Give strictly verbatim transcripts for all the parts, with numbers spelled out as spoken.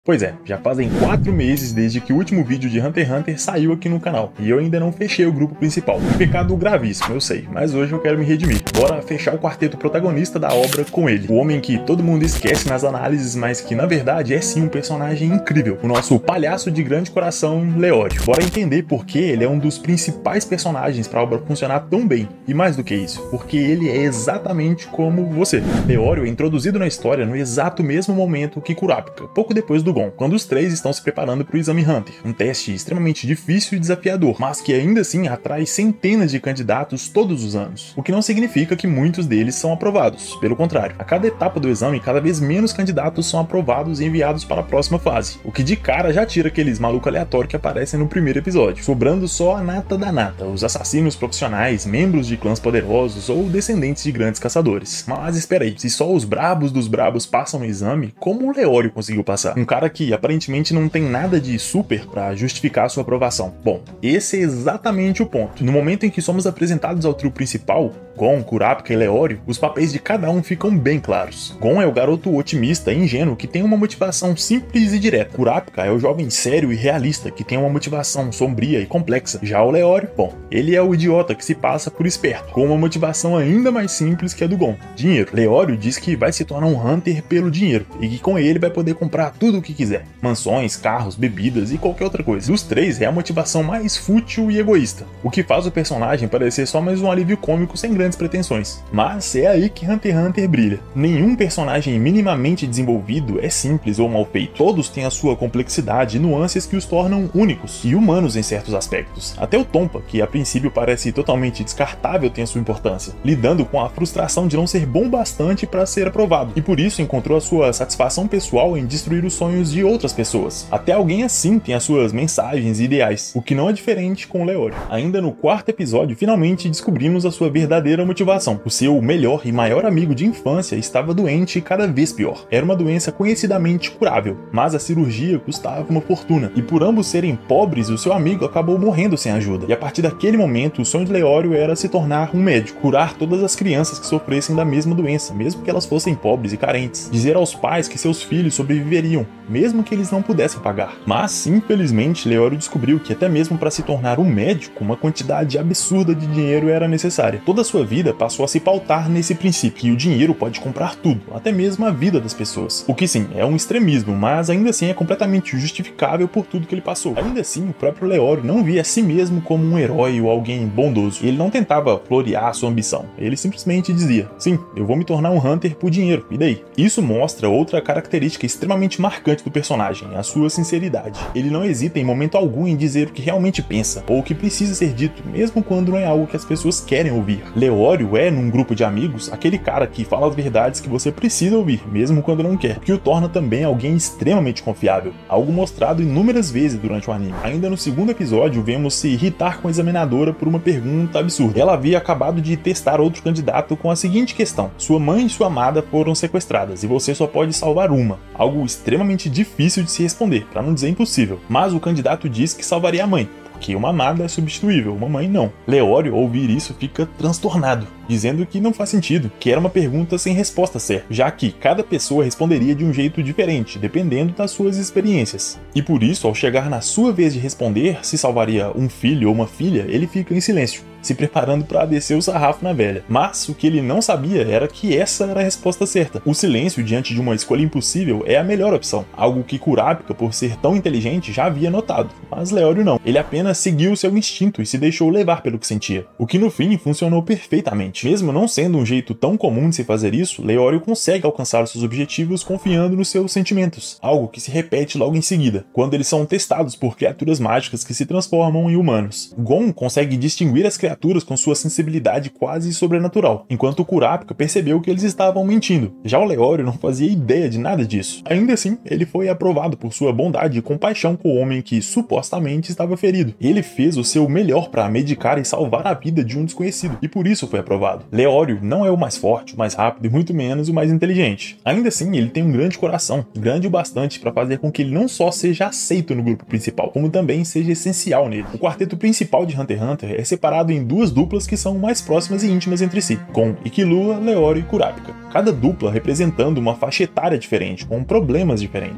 Pois é, já fazem quatro meses desde que o último vídeo de Hunter x Hunter saiu aqui no canal, e eu ainda não fechei o grupo principal. Um pecado gravíssimo, eu sei, mas hoje eu quero me redimir. Bora fechar o quarteto protagonista da obra com ele. O homem que todo mundo esquece nas análises, mas que na verdade é sim um personagem incrível. O nosso palhaço de grande coração, Leório. Bora entender por que ele é um dos principais personagens para a obra funcionar tão bem. E mais do que isso, porque ele é exatamente como você. Leório é introduzido na história no exato mesmo momento que Kurapika, pouco depois do Gon, quando os três estão se preparando para o Exame Hunter, um teste extremamente difícil e desafiador, mas que ainda assim atrai centenas de candidatos todos os anos, o que não significa que muitos deles são aprovados. Pelo contrário, a cada etapa do exame, cada vez menos candidatos são aprovados e enviados para a próxima fase, o que de cara já tira aqueles malucos aleatórios que aparecem no primeiro episódio, sobrando só a nata da nata, os assassinos profissionais, membros de clãs poderosos ou descendentes de grandes caçadores. Mas espera aí, se só os brabos dos brabos passam no exame, como o Leório conseguiu passar? Um cara que aparentemente não tem nada de super para justificar sua aprovação. Bom, esse é exatamente o ponto. No momento em que somos apresentados ao trio principal, Gon, Kurapika e Leório, os papéis de cada um ficam bem claros. Gon é o garoto otimista e ingênuo que tem uma motivação simples e direta. Kurapika é o jovem sério e realista que tem uma motivação sombria e complexa. Já o Leório, bom, ele é o idiota que se passa por esperto, com uma motivação ainda mais simples que a do Gon: dinheiro. Leório diz que vai se tornar um Hunter pelo dinheiro e que com ele vai poder comprar tudo o que quiser. Mansões, carros, bebidas e qualquer outra coisa. Dos três é a motivação mais fútil e egoísta, o que faz o personagem parecer só mais um alívio cômico sem grandes pretensões. Mas é aí que Hunter x Hunter brilha. Nenhum personagem minimamente desenvolvido é simples ou mal feito. Todos têm a sua complexidade e nuances que os tornam únicos e humanos em certos aspectos. Até o Tompa, que a princípio parece totalmente descartável, tem a sua importância, lidando com a frustração de não ser bom bastante para ser aprovado, e por isso encontrou a sua satisfação pessoal em destruir os sonhos de outras pessoas. Até alguém assim tem as suas mensagens e ideais, o que não é diferente com o Leório. Ainda no quarto episódio, finalmente descobrimos a sua verdadeira motivação. O seu melhor e maior amigo de infância estava doente e cada vez pior. Era uma doença conhecidamente curável, mas a cirurgia custava uma fortuna, e por ambos serem pobres, o seu amigo acabou morrendo sem ajuda. E a partir daquele momento, o sonho de Leório era se tornar um médico, curar todas as crianças que sofressem da mesma doença, mesmo que elas fossem pobres e carentes. Dizer aos pais que seus filhos sobreviveriam, mesmo que eles não pudessem pagar. Mas, infelizmente, Leório descobriu que até mesmo para se tornar um médico, uma quantidade absurda de dinheiro era necessária. Toda a sua vida passou a se pautar nesse princípio, que o dinheiro pode comprar tudo, até mesmo a vida das pessoas. O que sim, é um extremismo, mas ainda assim é completamente justificável por tudo que ele passou. Ainda assim, o próprio Leório não via a si mesmo como um herói ou alguém bondoso. Ele não tentava florear a sua ambição. Ele simplesmente dizia: sim, eu vou me tornar um Hunter por dinheiro, e daí? Isso mostra outra característica extremamente marcante do personagem, a sua sinceridade. Ele não hesita em momento algum em dizer o que realmente pensa, ou o que precisa ser dito, mesmo quando não é algo que as pessoas querem ouvir. Leório é, num grupo de amigos, aquele cara que fala as verdades que você precisa ouvir, mesmo quando não quer, o que o torna também alguém extremamente confiável, algo mostrado inúmeras vezes durante o anime. Ainda no segundo episódio, vemos se irritar com a examinadora por uma pergunta absurda. Ela havia acabado de testar outro candidato com a seguinte questão: sua mãe e sua amada foram sequestradas, e você só pode salvar uma. Algo extremamente difícil de se responder, para não dizer impossível. Mas o candidato diz que salvaria a mãe, porque uma amada é substituível, uma mãe não. Leório, ao ouvir isso, fica transtornado, dizendo que não faz sentido, que era uma pergunta sem resposta certa, já que cada pessoa responderia de um jeito diferente, dependendo das suas experiências. E por isso, ao chegar na sua vez de responder se salvaria um filho ou uma filha, ele fica em silêncio, se preparando para descer o sarrafo na velha. Mas o que ele não sabia era que essa era a resposta certa. O silêncio diante de uma escolha impossível é a melhor opção, algo que Kurapika, por ser tão inteligente, já havia notado. Mas Leório não. Ele apenas seguiu seu instinto e se deixou levar pelo que sentia, o que no fim funcionou perfeitamente. Mesmo não sendo um jeito tão comum de se fazer isso, Leório consegue alcançar seus objetivos confiando nos seus sentimentos, algo que se repete logo em seguida, quando eles são testados por criaturas mágicas que se transformam em humanos. Gon consegue distinguir as criaturas com sua sensibilidade quase sobrenatural, enquanto Kurapika percebeu que eles estavam mentindo. Já o Leório não fazia ideia de nada disso. Ainda assim, ele foi aprovado por sua bondade e compaixão com o homem que supostamente estava ferido. Ele fez o seu melhor para medicar e salvar a vida de um desconhecido, e por isso foi aprovado. Leório não é o mais forte, o mais rápido e muito menos o mais inteligente. Ainda assim, ele tem um grande coração, grande o bastante para fazer com que ele não só seja aceito no grupo principal, como também seja essencial nele. O quarteto principal de Hunter x Hunter é separado em duas duplas que são mais próximas e íntimas entre si, com Killua, Leório e Kurapika. Cada dupla representando uma faixa etária diferente, com problemas diferentes.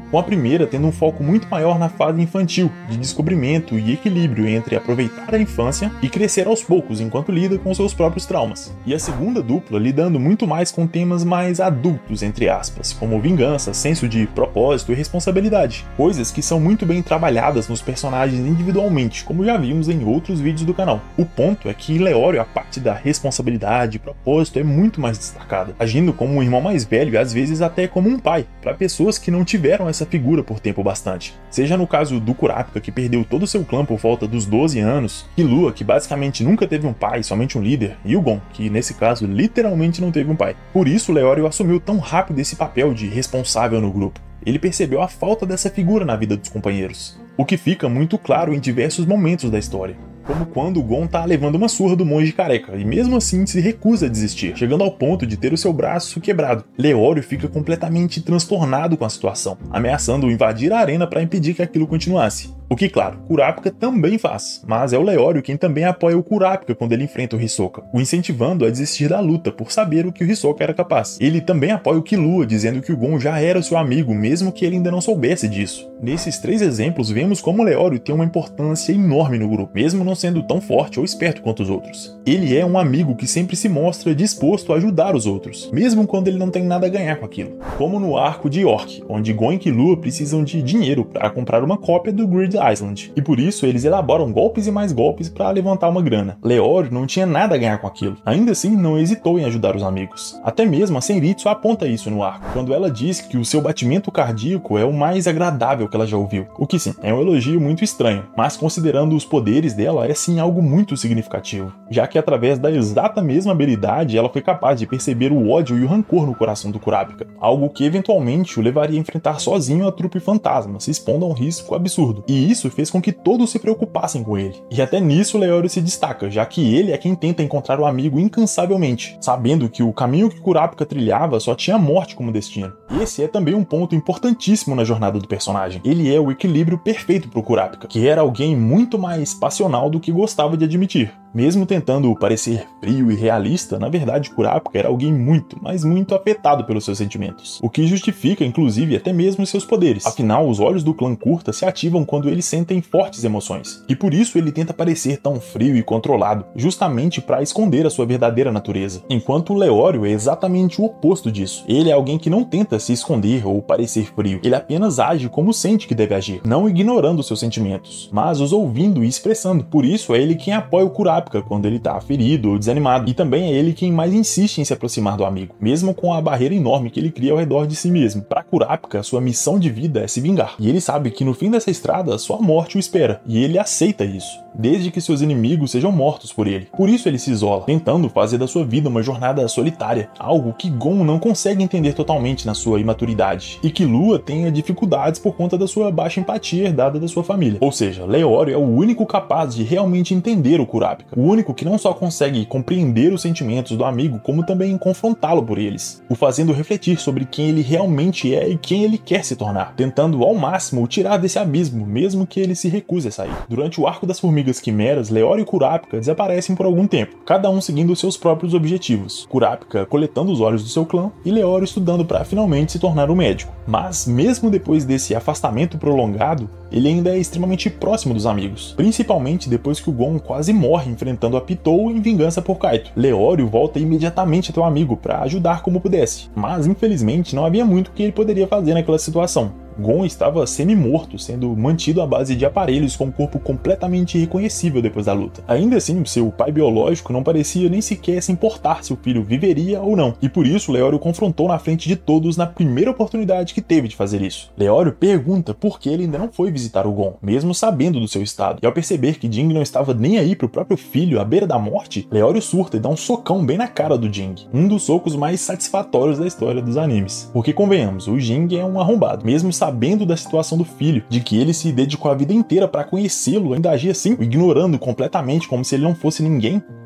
com a primeira tendo um foco muito maior na fase infantil, de descobrimento e equilíbrio entre aproveitar a infância e crescer aos poucos enquanto lida com seus próprios traumas. E a segunda dupla lidando muito mais com temas mais adultos, entre aspas, como vingança, senso de propósito e responsabilidade, coisas que são muito bem trabalhadas nos personagens individualmente, como já vimos em outros vídeos do canal. O ponto é que em Leório a parte da responsabilidade e propósito é muito mais destacada, agindo como um irmão mais velho e às vezes até como um pai, para pessoas que não tiveram essa figura por tempo bastante. Seja no caso do Kurapika, que perdeu todo o seu clã por volta dos doze anos, Killua, que basicamente nunca teve um pai, somente um líder, e o Gon, que nesse caso literalmente não teve um pai. Por isso Leório assumiu tão rápido esse papel de responsável no grupo. Ele percebeu a falta dessa figura na vida dos companheiros, o que fica muito claro em diversos momentos da história. Como quando o Gon tá levando uma surra do monge careca, e mesmo assim se recusa a desistir, chegando ao ponto de ter o seu braço quebrado. Leório fica completamente transtornado com a situação, ameaçando invadir a arena para impedir que aquilo continuasse. O que, claro, Kurapika também faz, mas é o Leório quem também apoia o Kurapika quando ele enfrenta o Hisoka, o incentivando a desistir da luta por saber o que o Hisoka era capaz. Ele também apoia o Killua, dizendo que o Gon já era seu amigo, mesmo que ele ainda não soubesse disso. Nesses três exemplos, vemos como o Leório tem uma importância enorme no grupo, mesmo não sendo tão forte ou esperto quanto os outros. Ele é um amigo que sempre se mostra disposto a ajudar os outros, mesmo quando ele não tem nada a ganhar com aquilo. Como no arco de York, onde Gon e Killua precisam de dinheiro para comprar uma cópia do Grid Island, e por isso eles elaboram golpes e mais golpes para levantar uma grana. Leório não tinha nada a ganhar com aquilo, ainda assim não hesitou em ajudar os amigos. Até mesmo a Senritsu aponta isso no arco, quando ela diz que o seu batimento cardíaco é o mais agradável que ela já ouviu, o que sim, é um elogio muito estranho, mas considerando os poderes dela é sim algo muito significativo, já que através da exata mesma habilidade ela foi capaz de perceber o ódio e o rancor no coração do Kurapika, algo que eventualmente o levaria a enfrentar sozinho a trupe fantasma, se expondo a um risco absurdo, e isso fez com que todos se preocupassem com ele. E até nisso Leório se destaca, já que ele é quem tenta encontrar o amigo incansavelmente, sabendo que o caminho que Kurapika trilhava só tinha morte como destino. Esse é também um ponto importantíssimo na jornada do personagem. Ele é o equilíbrio perfeito para o Kurapika, que era alguém muito mais passional do que gostava de admitir. Mesmo tentando parecer frio e realista, na verdade Kurapika era alguém muito, mas muito afetado pelos seus sentimentos, o que justifica inclusive até mesmo seus poderes. Afinal, os olhos do clã Kurta se ativam quando eles sentem fortes emoções, e por isso ele tenta parecer tão frio e controlado, justamente para esconder a sua verdadeira natureza. Enquanto o Leório é exatamente o oposto disso. Ele é alguém que não tenta se esconder ou parecer frio, ele apenas age como sente que deve agir, não ignorando seus sentimentos, mas os ouvindo e expressando. Por isso é ele quem apoia o Kurapika quando ele tá ferido ou desanimado, e também é ele quem mais insiste em se aproximar do amigo, mesmo com a barreira enorme que ele cria ao redor de si mesmo. Para Kurapika, sua missão de vida é se vingar, e ele sabe que no fim dessa estrada só a morte o espera, e ele aceita isso, desde que seus inimigos sejam mortos por ele. Por isso ele se isola, tentando fazer da sua vida uma jornada solitária, algo que Gon não consegue entender totalmente na sua imaturidade, e que Killua tenha dificuldades por conta da sua baixa empatia herdada da sua família. Ou seja, Leório é o único capaz de realmente entender o Kurapika, o único que não só consegue compreender os sentimentos do amigo, como também confrontá-lo por eles, o fazendo refletir sobre quem ele realmente é e quem ele quer se tornar, tentando ao máximo o tirar desse abismo, mesmo que ele se recuse a sair. Durante o arco das formigas quimeras, Leório e Kurapika desaparecem por algum tempo, cada um seguindo seus próprios objetivos, Kurapika coletando os olhos do seu clã e Leório estudando para finalmente se tornar um médico. Mas mesmo depois desse afastamento prolongado, ele ainda é extremamente próximo dos amigos, principalmente depois que o Gon quase morre enfrentando a Pitou em vingança por Kaito. Leório volta imediatamente até o amigo para ajudar como pudesse, mas infelizmente não havia muito que ele poderia fazer naquela situação. Gon estava semi-morto, sendo mantido à base de aparelhos com um corpo completamente irreconhecível depois da luta. Ainda assim, seu pai biológico não parecia nem sequer se importar se o filho viveria ou não, e por isso Leório confrontou na frente de todos na primeira oportunidade que teve de fazer isso. Leório pergunta por que ele ainda não foi visitar o Gon, mesmo sabendo do seu estado, e ao perceber que Jing não estava nem aí pro próprio filho à beira da morte, Leório surta e dá um socão bem na cara do Jing, um dos socos mais satisfatórios da história dos animes. Porque convenhamos, o Jing é um arrombado, mesmo sabendo sabendo da situação do filho, de que ele se dedicou a vida inteira para conhecê-lo, ainda agia assim, o ignorando completamente como se ele não fosse ninguém.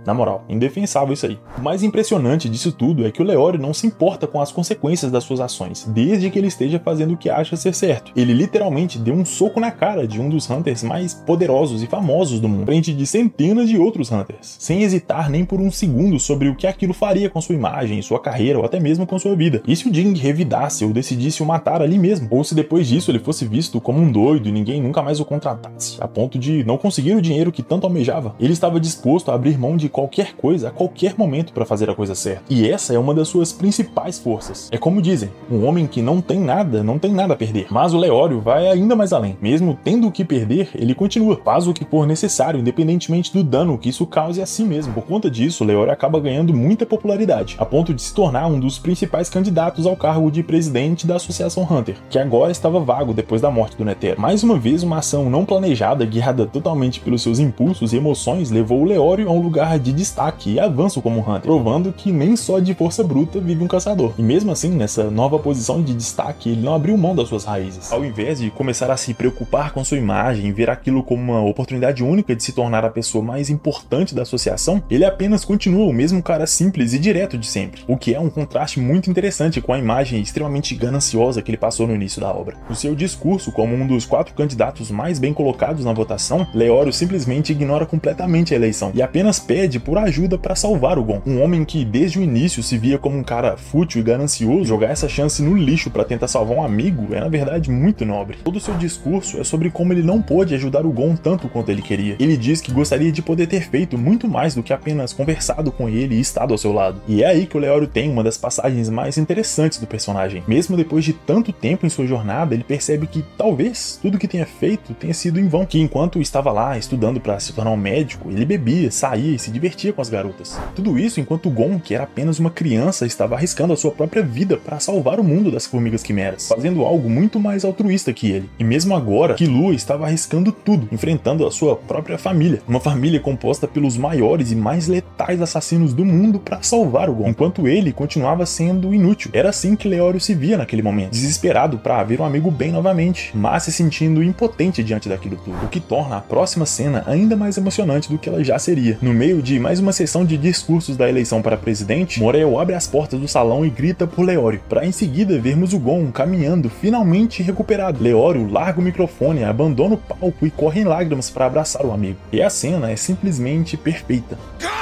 Na moral, indefensável isso aí. O mais impressionante disso tudo é que o Leório não se importa com as consequências das suas ações, desde que ele esteja fazendo o que acha ser certo. Ele literalmente deu um soco na cara de um dos Hunters mais poderosos e famosos do mundo, frente de centenas de outros Hunters, sem hesitar nem por um segundo sobre o que aquilo faria com sua imagem, sua carreira ou até mesmo com sua vida. E se o Jing revidasse ou decidisse o matar ali mesmo? Ou se depois disso ele fosse visto como um doido e ninguém nunca mais o contratasse, a ponto de não conseguir o dinheiro que tanto almejava? Ele estava disposto a abrir mão de qualquer coisa a qualquer momento para fazer a coisa certa. E essa é uma das suas principais forças. É como dizem, um homem que não tem nada, não tem nada a perder. Mas o Leório vai ainda mais além. Mesmo tendo o que perder, ele continua. Faz o que for necessário, independentemente do dano que isso cause a si mesmo. Por conta disso, o Leório acaba ganhando muita popularidade, a ponto de se tornar um dos principais candidatos ao cargo de presidente da Associação Hunter, que agora estava vago depois da morte do Netero. Mais uma vez, uma ação não planejada, guiada totalmente pelos seus impulsos e emoções, levou o Leório a um lugar de destaque e avanço como Hunter, provando que nem só de força bruta vive um caçador. E mesmo assim, nessa nova posição de destaque, ele não abriu mão das suas raízes. Ao invés de começar a se preocupar com sua imagem e ver aquilo como uma oportunidade única de se tornar a pessoa mais importante da associação, ele apenas continua o mesmo cara simples e direto de sempre, o que é um contraste muito interessante com a imagem extremamente gananciosa que ele passou no início da obra. No seu discurso, como um dos quatro candidatos mais bem colocados na votação, Leório simplesmente ignora completamente a eleição e apenas pede por ajuda para salvar o Gon, um homem que desde o início se via como um cara fútil e ganancioso. Jogar essa chance no lixo para tentar salvar um amigo é na verdade muito nobre. Todo o seu discurso é sobre como ele não pôde ajudar o Gon tanto quanto ele queria. Ele diz que gostaria de poder ter feito muito mais do que apenas conversado com ele e estado ao seu lado. E é aí que o Leório tem uma das passagens mais interessantes do personagem. Mesmo depois de tanto tempo em sua jornada, ele percebe que talvez tudo que tenha feito tenha sido em vão, que enquanto estava lá estudando para se tornar um médico, ele bebia, saía e se divertia com as garotas. Tudo isso enquanto Gon, que era apenas uma criança, estava arriscando a sua própria vida para salvar o mundo das formigas quimeras, fazendo algo muito mais altruísta que ele. E mesmo agora, Killua estava arriscando tudo, enfrentando a sua própria família, uma família composta pelos maiores e mais letais assassinos do mundo para salvar o Gon, enquanto ele continuava sendo inútil. Era assim que Leório se via naquele momento, desesperado para ver um amigo bem novamente, mas se sentindo impotente diante daquilo tudo, o que torna a próxima cena ainda mais emocionante do que ela já seria. No meio de mais uma sessão de discursos da eleição para presidente, Morel abre as portas do salão e grita por Leório, para em seguida vermos o Gon caminhando finalmente recuperado. Leório larga o microfone, abandona o palco e corre em lágrimas para abraçar o amigo. E a cena é simplesmente perfeita.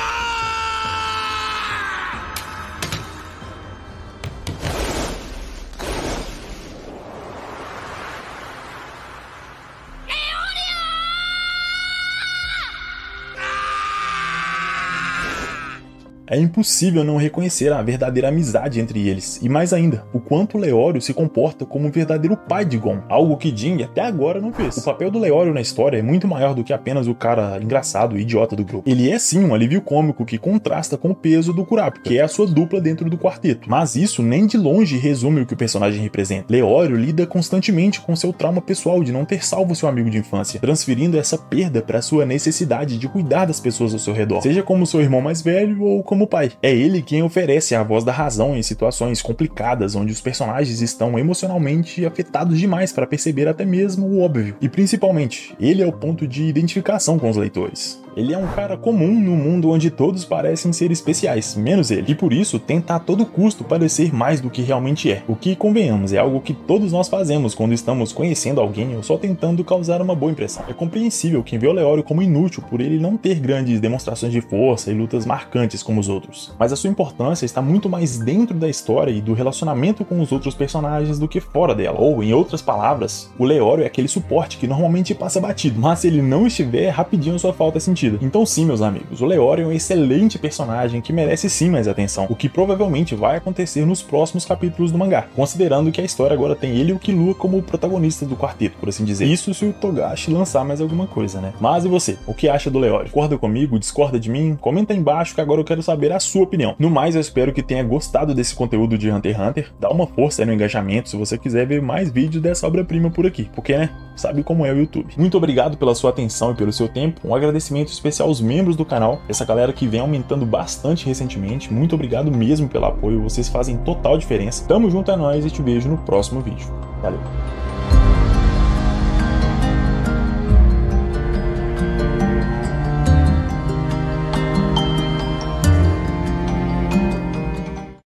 É impossível não reconhecer a verdadeira amizade entre eles, e mais ainda, o quanto Leório se comporta como o verdadeiro pai de Gon, algo que Jing até agora não fez. O papel do Leório na história é muito maior do que apenas o cara engraçado e idiota do grupo. Ele é sim um alívio cômico que contrasta com o peso do Kurapika, que é a sua dupla dentro do quarteto, mas isso nem de longe resume o que o personagem representa. Leório lida constantemente com seu trauma pessoal de não ter salvo seu amigo de infância, transferindo essa perda para sua necessidade de cuidar das pessoas ao seu redor, seja como seu irmão mais velho ou como pai. É ele quem oferece a voz da razão em situações complicadas onde os personagens estão emocionalmente afetados demais para perceber até mesmo o óbvio. E principalmente, ele é o ponto de identificação com os leitores. Ele é um cara comum no mundo onde todos parecem ser especiais, menos ele, e por isso tenta a todo custo parecer mais do que realmente é. O que, convenhamos, é algo que todos nós fazemos quando estamos conhecendo alguém ou só tentando causar uma boa impressão. É compreensível quem vê o Leório como inútil por ele não ter grandes demonstrações de força e lutas marcantes como os outros, mas a sua importância está muito mais dentro da história e do relacionamento com os outros personagens do que fora dela. Ou, em outras palavras, o Leório é aquele suporte que normalmente passa batido, mas se ele não estiver, rapidinho sua falta é sentida. Então sim, meus amigos, o Leório é um excelente personagem que merece sim mais atenção, o que provavelmente vai acontecer nos próximos capítulos do mangá, considerando que a história agora tem ele e o Killua como protagonistas do quarteto, por assim dizer. Isso se o Togashi lançar mais alguma coisa, né? Mas e você? O que acha do Leório? Concorda comigo? Discorda de mim? Comenta aí embaixo que agora eu quero saber a sua opinião. No mais, eu espero que tenha gostado desse conteúdo de Hunter x Hunter. Dá uma força aí no engajamento se você quiser ver mais vídeos dessa obra-prima por aqui, porque, né, sabe como é o YouTube. Muito obrigado pela sua atenção e pelo seu tempo. Um agradecimento especial aos membros do canal, essa galera que vem aumentando bastante recentemente. Muito obrigado mesmo pelo apoio, vocês fazem total diferença. Tamo junto, é nóis e te vejo no próximo vídeo. Valeu!